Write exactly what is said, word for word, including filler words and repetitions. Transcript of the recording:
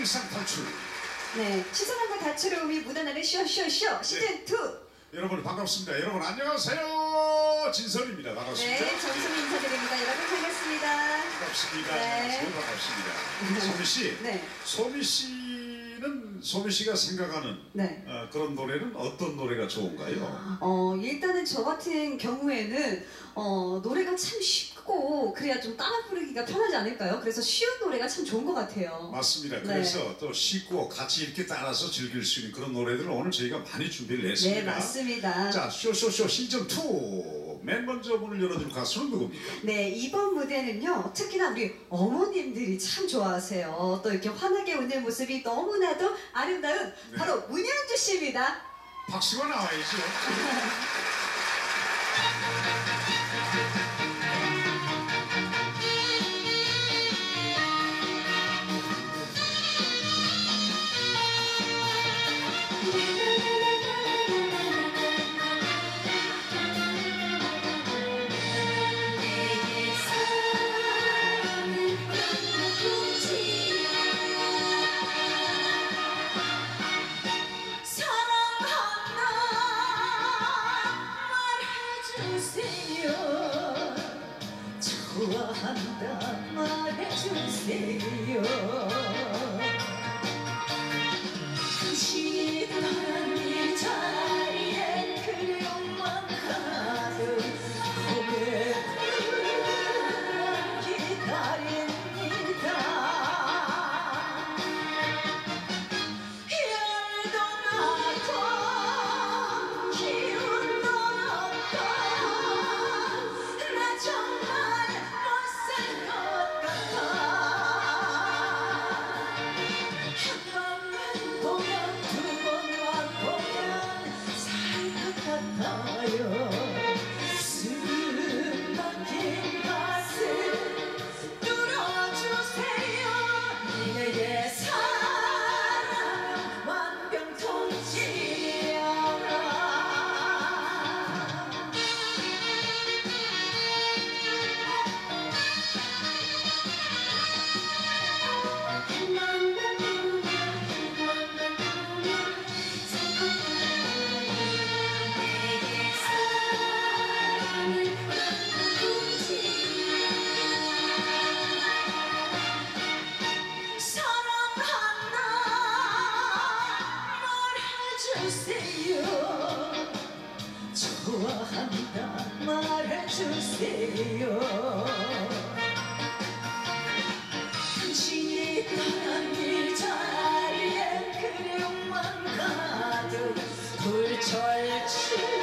일상 탈출. 네, 시선함과 다채로움이 묻어나는 쇼쇼쇼 시즌 투. 네. 여러분 반갑습니다. 여러분 안녕하세요. 진설입니다. 반갑습니다. 네, 정수미 인사드립니다. 여러분 반갑습니다. 반갑습니다. 네. 안녕하세요. 반갑습니다. 소미 씨. 네. 소미 씨는 소미 씨가 생각하는 네. 어, 그런 노래는 어떤 노래가 좋은가요? 어, 일단은 저 같은 경우에는 어, 노래가 참 쉽고 그래야 좀 따라 부르기가 편하지 않을까요? 그래서 쉬운 노래가 참 좋은 것 같아요. 맞습니다. 네. 그래서 또 쉽고 같이 이렇게 따라서 즐길 수 있는 그런 노래들을 오늘 저희가 많이 준비를 했습니다. 네, 맞습니다. 자, 쇼쇼쇼 시즌 투. 맨 먼저 문을 열어줄 가수는 누굽니까? 네, 이번 무대는요, 특히나 우리 어머님들이 참 좋아하세요. 또 이렇게 환하게 웃는 모습이 너무나도 아름다운 네. 바로 문현주 씨입니다. 박수가 나와야죠. 좋아한다 말해주세요. 당신이 떠난 이 자리에 그리움만 가득 고백을 기다립니다. 열도 나고 기운도 없고 나 정말 숨 막힌 가슴 뚫어주세요. 내게 사랑 완병통치야. 좋아한다 말해주세요. 당신이 떠난 이 자리에 그리움만 가득 불철치